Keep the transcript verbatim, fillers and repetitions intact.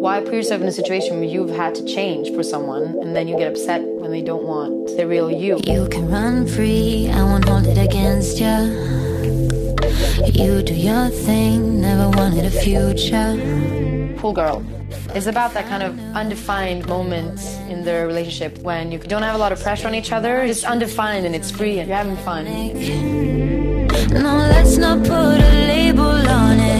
Why put yourself in a situation where you've had to change for someone and then you get upset when they don't want the real you? You can run free, I won't hold it against you. You do your thing, never wanted a future. Pool Girl is about that kind of undefined moment in their relationship when you don't have a lot of pressure on each other. It's undefined and it's free and you're having fun. No, let's not put a label on it.